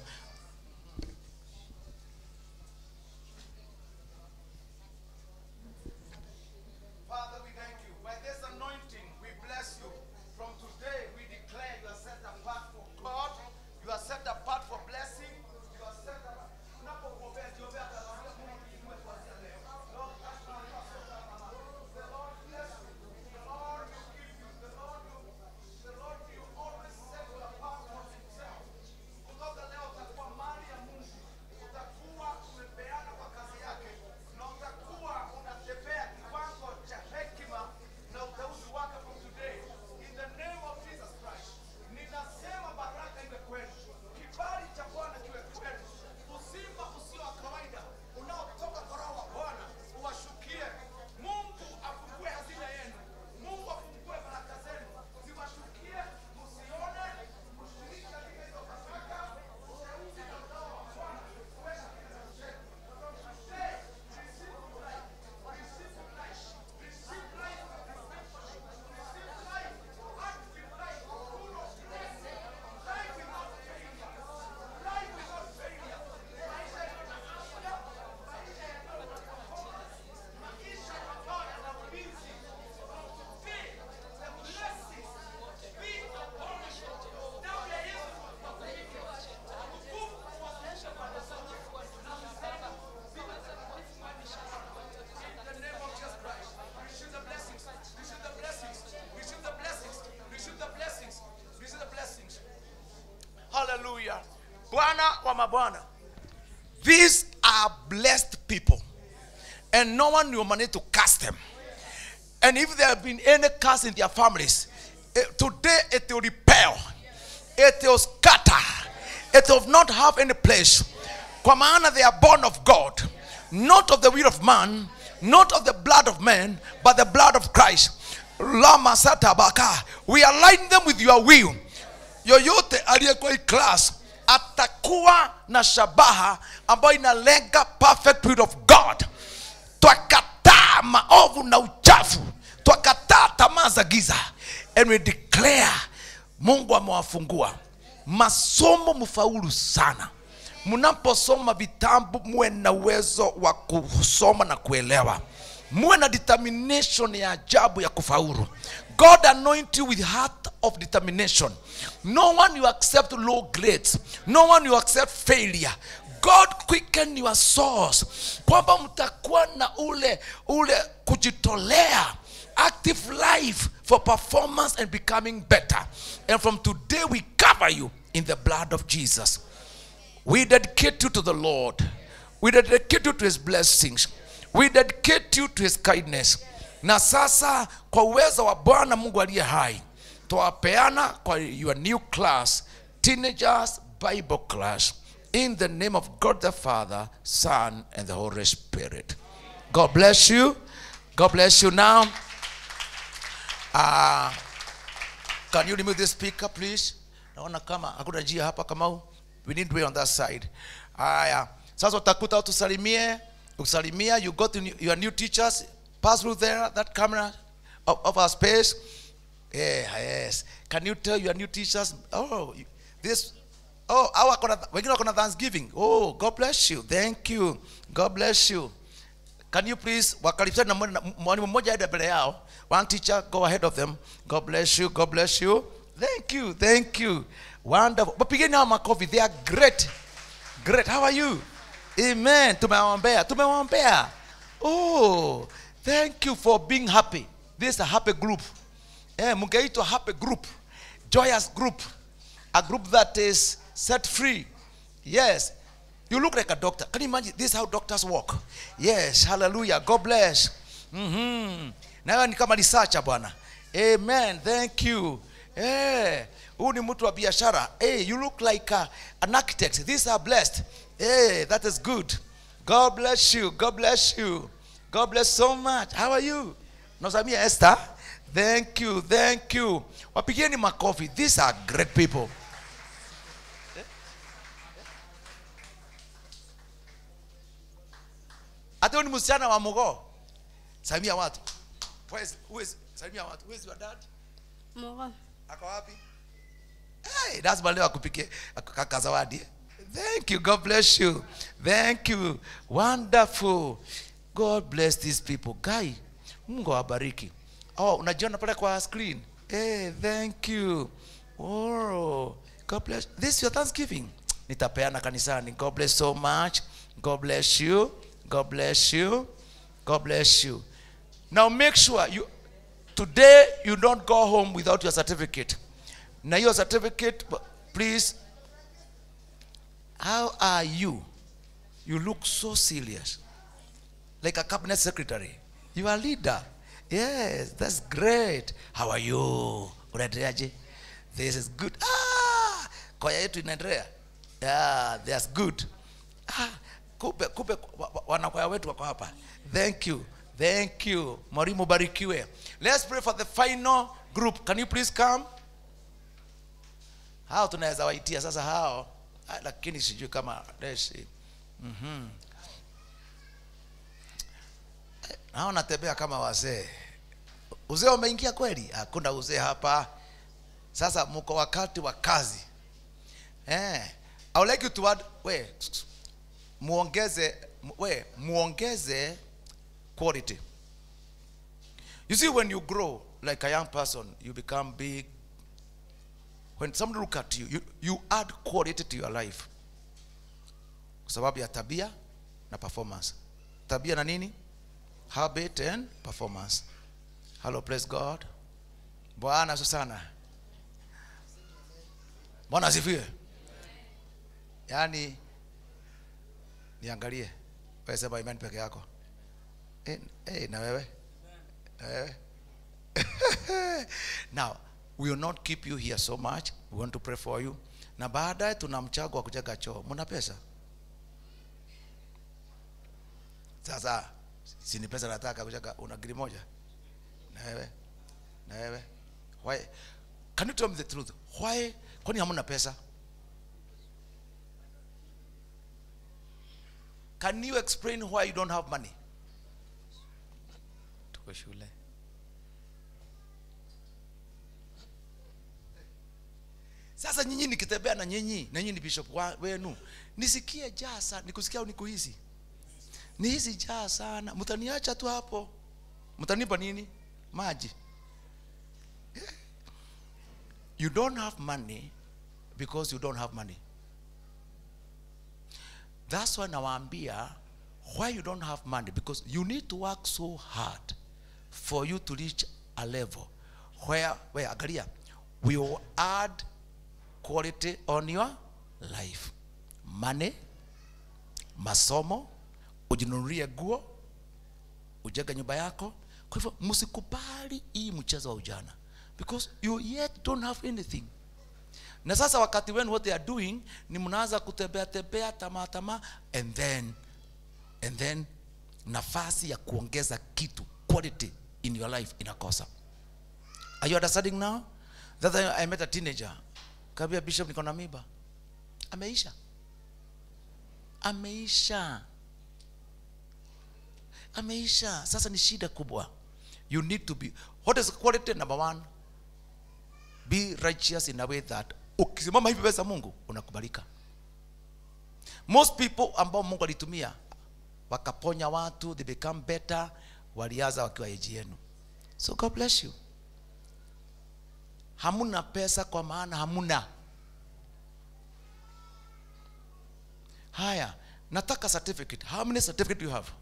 Hallelujah. Bwana wa mabwana. These are blessed people. And no one will manage to cast them. And if there have been any curse in their families, it, today it will repel. It will scatter. It will not have any place. Kwa maana they are born of God. Not of the will of man. Not of the blood of man. But the blood of Christ. Lama satabaka. We align them with your will. Yoyote aliyekuwa hii class atakuwa na shabaha ambayo inalenga perfect will of God. Twakataa maovu na uchafu. Twakataa tamaa za giza. And we declare Mungu amewafungua. Masomo mfaulu sana. Mnaposoma vitabu muwe na uwezo wa kusoma na kuelewa. Muwe na determination ya ajabu ya kufaulu. God anoint you with heart of determination. No one you accept low grades. No one you accept failure. God quicken your souls. Kwamba mtakuwa na ule ule kujitolea, active life for performance and becoming better. And from today we cover you in the blood of Jesus. We dedicate you to the Lord. We dedicate you to his blessings. We dedicate you to his kindness. Na sasa kwa uwezo wa Bwana Mungu aliye hai, tuwapeana kwa your new class, teenagers Bible class, in the name of God the Father, Son, and the Holy Spirit. God bless you. God bless you now. Uh, can you remove this speaker, please? Naona kama hakuna njia hapa kama we need way on that side. Aya, sasa utakuta utusalimie, usalimia, you got your new teachers, pass through there, that camera of, of our space. Yeah, yes. Can you tell your new teachers, oh, this, oh, our wengine wako na Thanksgiving. Oh, God bless you. Thank you. God bless you. Can you please wakaribisha na mwalimu mmoja aende mbele yao. One teacher go ahead of them. God bless you. God bless you. Thank you. Thank you. Wonderful. Wapigeni hao makofi. They are great. Great. How are you? Amen. Tumewaombea. Tumewaombea. Oh, thank you for being happy. This is a happy group. Eh, mungeitwa happy group. Joyous group. A group that is set free. Yes. You look like a doctor. Can you imagine? This is how doctors work. Yes. Hallelujah. God bless. Mm-hmm. Na ni kama researcher bwana. Amen. Thank you. Eh, huu ni mtu wa biashara. Hey, you look like a, an architect. These are blessed. Hey, that is good. God bless you. God bless you. God bless so much. How are you? Nosamia Esther. Thank you. Thank you. Wapigieni makofi. These are great people. Ati ni msichana wa Mugo. Salimia watu. Who is, who is, salimia watu. Who is your dad? Mugo. Ako wapi? Hey, that's baleo akupike kaka zawadi. Thank you. God bless you. Thank you. Wonderful. God bless these people. Guy, Mungu awabariki. Oh, unajiona pale kwa screen. Hey, thank you. Oh, God bless. This is your Thanksgiving. Nitapeana kanisani. God bless so much. God bless you. God bless you. God bless you. Now make sure you today you don't go home without your certificate. Now your certificate, please. How are you? You look so serious. Like a cabinet secretary. You are a leader. Yes, that's great. How are you? Unaendeleaje? This is good. Ah, kwaya yetu inaendelea. Yeah, that's good. Ah, kupe kupe wanakwaya wetu wako hapa. Thank you. Thank you. Mwalimu barikiwe. Let's pray for the final group. Can you please come? Hao tunaweza waitia sasa hao. Ah, lakini sijui kama deshi. Mhm. Hao natembea kama wazee. Uzee umeingia kweli? Hakuna uzee hapa. Sasa mko wakati wa kazi. Eh, I would like you to add, we muongeze we muongeze quality. You see, when you grow like a young person, you become big. When somebody look at you, you, you add quality to your life. Kwa sababu ya tabia na performance. Tabia na nini? Habit and performance. Hello, praise God. Bwana sana. Bwana asifiwe. Yaani niangalie. Wewe sema amen peke yako. Eh, eh na wewe? Na wewe? Now, we will not keep you here so much. We want to pray for you. Na baadaye tuna mchago wa kujenga choo. Mna pesa? Sasa si ni pesa nataka kujenga, una gari moja? Na wewe? Na wewe? Why? Can you tell me the truth? Why? Kwani hamna pesa? Can you explain why you don't have money? Tuko shule. Sasa nyinyi nikitembea na nyinyi, na nyinyi ni bishop wenu, nisikie jaa sana, nikusikia au nikuhisi? Ni hizi jaa sana. Mtaniacha tu hapo. Mtanipa nini? Maji. Yeah. You don't have money because you don't have money. That's why nawaambia why you don't have money, because you need to work so hard for you to reach a level where where agalia we will add quality on your life. Money, masomo, ujinunulie nguo, ujenge nyumba yako. Kwa hivyo msikubali hii mchezo wa ujana, because you yet don't have anything. Na sasa wakati wenu what they are doing ni mnaanza kutembea tembea tamaa tamaa, and then and then nafasi ya kuongeza kitu quality in your life inakosa. Are you understanding now? That I, I met a teenager. Kabia bishop niko na mimba. Ameisha. Ameisha. Ameisha. Sasa ni shida kubwa. You need to be, what is quality? Number one, be righteous in a way that ukisimama hivi pesa Mungu unakubalika. Most people ambao Mungu alitumia wakaponya watu, they become better, walianza wakiwa age yenu. So God bless you. Hamuna pesa kwa maana hamuna. Haya, nataka certificate. How many certificate do you have?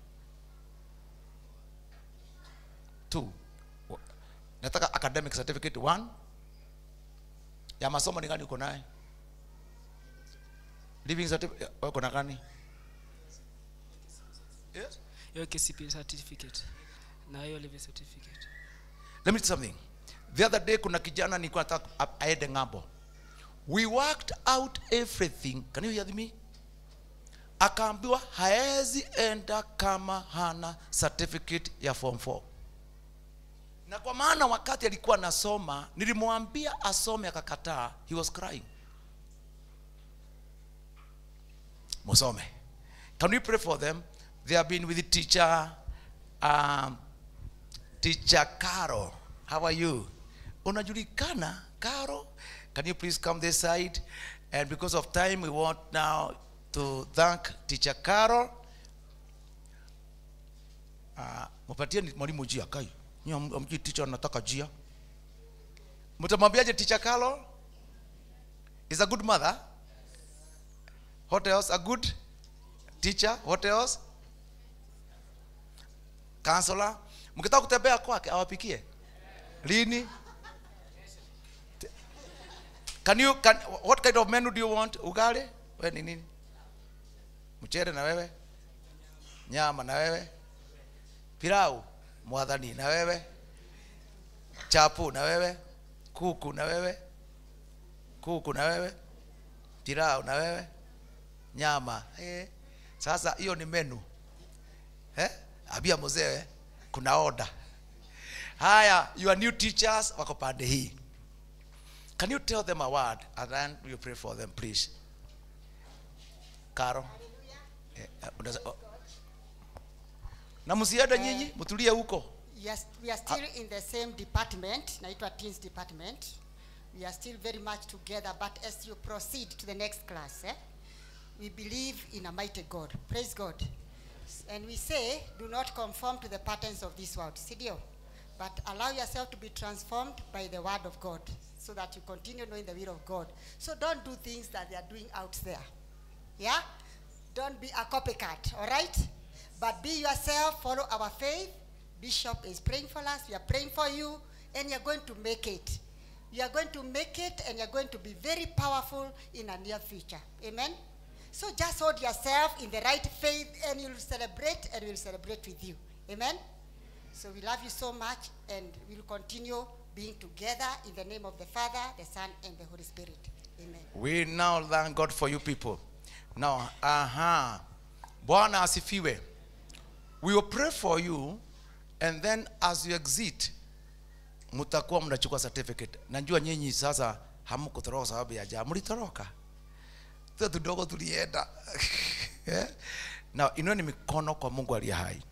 Two. Nataka academic certificate. One. Ya masomo ni gani uko naye? Living certificate uko na gani? Yes? Your K C P certificate. Na hiyo living certificate. Let me tell you something. The other day kuna kijana nilikuwa nataka aende ng'ambo. We worked out everything. Can you hear me? Akaambiwa haezi enda kama hana certificate ya form four. Na kwa maana wakati alikuwa nasoma, nilimwambia asome akakataa. He was crying. Musome. Can we pray for them? They have been with the teacher, um, teacher Carol. How are you? Unajulikana, Carol? Can you please come this side? And because of time, we want now to thank teacher Carol. Uh, mupatie mwalimu jia kai. Nyo mji teacher anataka jia. Mtamwambiaje teacher Carol? Is a good mother. What else? A good teacher. What else? Counselor. Mkitaka kutembea kwake awapikie. Lini? Can you can what kind of menu do you want? Ugali? Wewe ni nini? Mchere na wewe? Nyama na wewe? Pilau? Mwadhani na wewe? Chapu na wewe? Kuku na wewe? Kuku na wewe? Pilau na wewe? Nyama. Eh. Sasa hiyo ni menu. Eh? Abia mzee kuna order. Haya, your new teachers wako pande hii. Can you tell them a word and then you pray for them, please? Karo. Eh, uh, na msiada nyinyi, mtulie huko. Yes, we are still in the same department, naitwa teens department. We are still very much together, but as you proceed to the next class, eh, we believe in a mighty God. Praise God. And we say, do not conform to the patterns of this world. Sidio? But allow yourself to be transformed by the word of God, so that you continue knowing the will of God. So don't do things that they are doing out there. Yeah? Don't be a copycat, all right? But be yourself, follow our faith. Bishop is praying for us. We are praying for you, and you're going to make it. You are going to make it, and you're going to be very powerful in a near future. Amen? So just hold yourself in the right faith, and you'll celebrate, and we'll celebrate with you. Amen? So we love you so much, and we'll continue being together in the name of the Father, the Son, and the Holy Spirit. Amen. We now thank God for you people. Now, aha. Bwana asifiwe. We will pray for you, and then as you exit, mutakuwa mnachukua certificate. Najua nyinyi sasa hamkutoroka sababu ya jamu. Mlitoroka. Tuwa tudogo tulienda. Now, inueni mikono kwa Mungu aliye hai.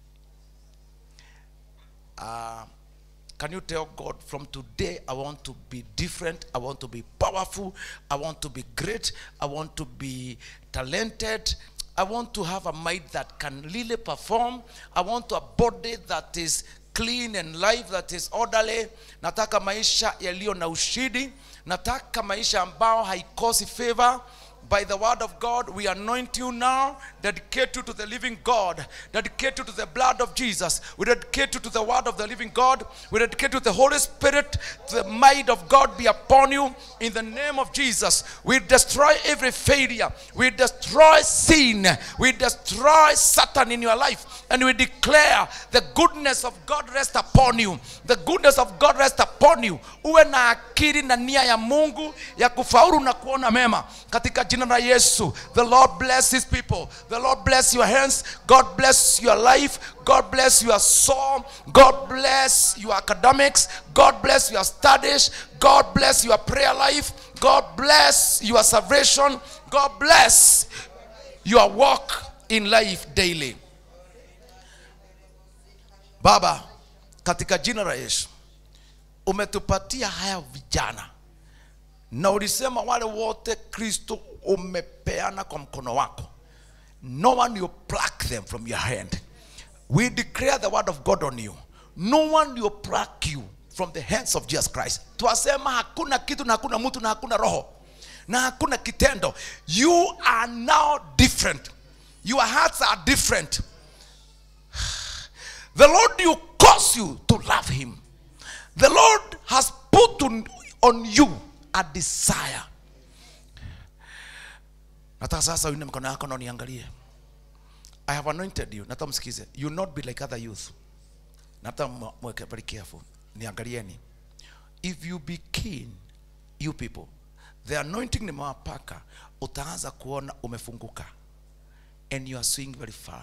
Uh, can you tell God, from today I want to be different, I want to be powerful, I want to be great, I want to be talented, I want to have a mind that can really perform, I want a body that is clean and life that is orderly. Nataka maisha yaliyo na ushindi, nataka maisha ambao haikosi favor. By the word of God, we anoint you now, dedicate you to the living God, dedicate you to the blood of Jesus, we dedicate you to the word of the living God, we dedicate you to the Holy Spirit, to the might of God be upon you, in the name of Jesus. We destroy every failure, we destroy sin, we destroy Satan in your life, and we declare the goodness of God rest upon you, the goodness of God rest upon you. Uwe na akili na nia ya Mungu ya kufaulu na kuona mema katika jina la Yesu. The Lord bless his people. The Lord bless your hands. God bless your life. God bless your soul. God bless your academics. God bless your studies. God bless your prayer life. God bless your salvation. God bless your walk in life daily. Baba, katika jina la Yesu, umetupatia haya vijana, na ulisema wale wote Kristo umepeana kwa mkono wako, no one will pluck them from your hand. We declare the word of God on you. No one will pluck you from the hands of Jesus Christ. Tuasema hakuna kitu na hakuna mtu na hakuna roho na hakuna kitendo. You are now different. Your hearts are different. The Lord will cause you to love him. The Lord has put on, on you a desire. Nataka sasa uine mkono yako na uniangalie. I have anointed you. Nataka msikize. You will not be like other youth. Nataka mweke very careful. Niangalieni. If you be keen, you people, the anointing ni mawapaka, utaanza kuona umefunguka. And you are swinging very far.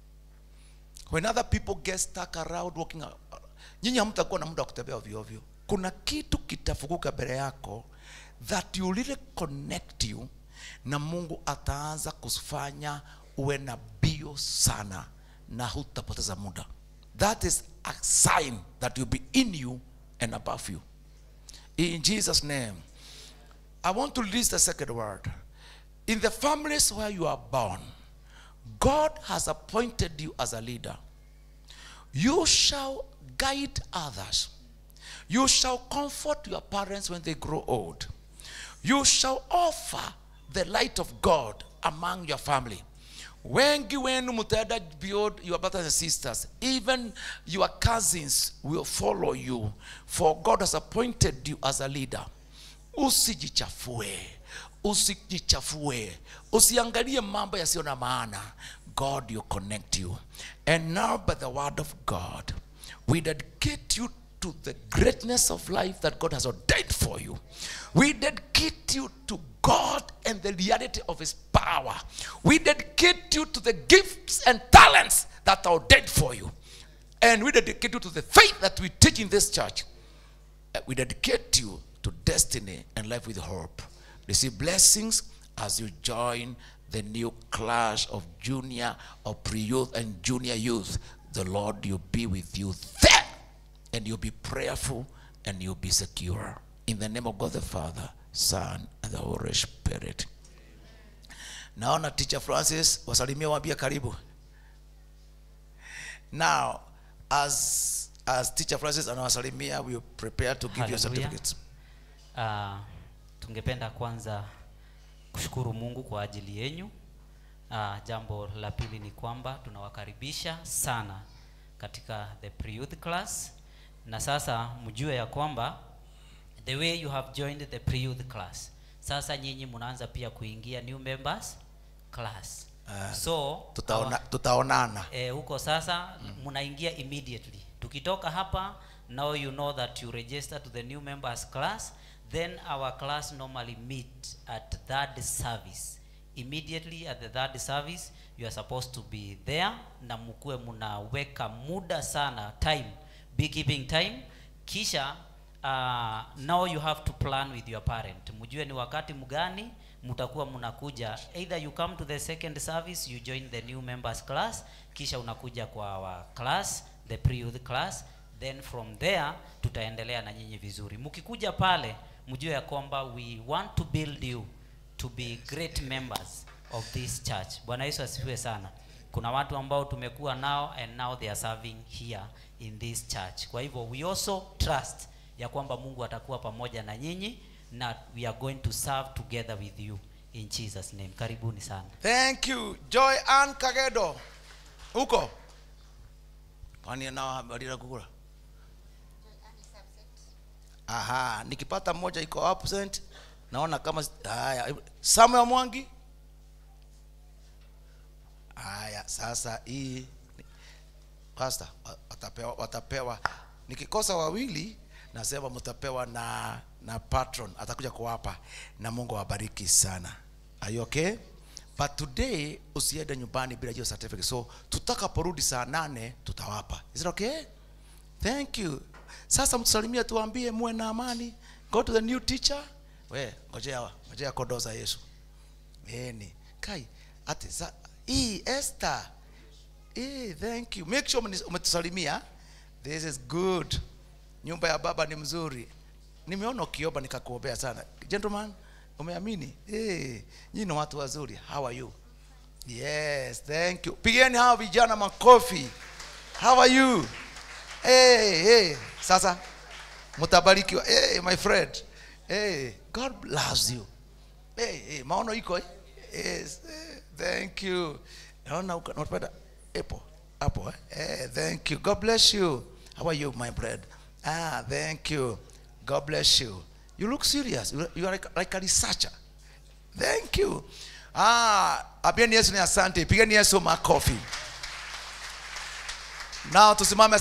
When other people get stuck around walking out, nyinyi hamtakuwa na muda wa kutembea ovyo ovyo. Kuna kitu kitafunguka mbele yako that you really connect you na Mungu ataanza kufanya uwe na bio sana na hutapoteza muda. That is a sign that will be in you and above you. In Jesus' name. I want to release the second word. In the families where you are born, God has appointed you as a leader. You shall guide others. You shall comfort your parents when they grow old. You shall offer the light of God among your family. Wengi wenu mutaenda beyond your brothers and sisters. Even your cousins will follow you. For God has appointed you as a leader. Usijichafue. Usijichafue. Usiangalie mambo yasiyo na maana. God will connect you. And now by the word of God, we dedicate you to the greatness of life that God has ordained for you. We dedicate you to God and the reality of his power. We dedicate you to the gifts and talents that are ordained for you. And we dedicate you to the faith that we teach in this church. We dedicate you to destiny and life with hope. Receive blessings as you join the new class of junior or pre-youth and junior youth. The Lord will be with you there. And you'll be prayerful and you'll be secure. In the name of God the Father, Son, and the Holy Spirit. Naona Teacher Francis, wasalimia wambia karibu. Now, as as Teacher Francis anawasalimia, we prepare to give you certificates. Uh, tungependa kwanza kushukuru Mungu kwa ajili yenu. Uh, jambo la pili ni kwamba tunawakaribisha sana katika the pre-youth class. Na sasa mjue ya kwamba the way you have joined the pre-youth class, sasa nyinyi mnaanza pia kuingia new members class. Uh, so tutaona tutaonana eh, huko sasa mnaingia mm. immediately. Tukitoka hapa, now you know that you register to the new members class. Then our class normally meet at third service. Immediately at the third service, you are supposed to be there. Na mkue mnaweka muda sana, time, beekeeping time. Kisha, uh, now you have to plan with your parent. Mjue ni wakati mgani mutakuwa mnakuja. Either you come to the second service, you join the new members class. Kisha unakuja kwa our class, the pre-youth class. Then from there, tutaendelea na nyinyi vizuri. Mkikuja pale, mjue ya kwamba we want to build you to be great members of this church. Bwana Yesu asifiwe sana. Kuna watu ambao tumekuwa nao and now they are serving here in this church. Kwa hivyo we also trust ya kwamba Mungu atakuwa pamoja na nyinyi na we are going to serve together with you in Jesus name. Karibuni sana. Thank you. Joy Ann Kagedo. Huko. Kwani nao balira kukula? Aha, nikipata moja iko absent, naona kama haya. Samuel Mwangi. Haya, sasa hii pastor watapewa watapewa nikikosa wawili nasema mtapewa na na patron atakuja kuwapa na Mungu awabariki sana. Are you okay? But today usiende nyumbani bila hiyo certificate. So tutakaporudi saa nane tutawapa. Is it okay? Thank you. Sasa mtusalimia tuambie muwe na amani. Go to the new teacher. We, ngojea ngojea kodoza Yesu. Eni, kai ati za hii Esther. Eh, thank you. Make sure umetusalimia. This is good. Nyumba ya baba ni mzuri. Nimeona ukiomba nikakuombea sana. Gentleman, umeamini? Eh, nyinyi ni watu wazuri. How are you? Yes, thank you. Pigeni hao vijana makofi. How are you? Hey, hey. Sasa mutabarikiwa. Hey, my friend. Hey, God loves you. Hey, hey, maono iko eh? Yes. Hey, thank you. Naona unapenda apple. Apple. Eh? Hey, thank you. God bless you. How are you, my friend? Ah, thank you. God bless you. You look serious. You you are like, like a researcher. Thank you. Ah, apieni Yesu ni asante. Pigeni Yesu makofi. Now tusimame.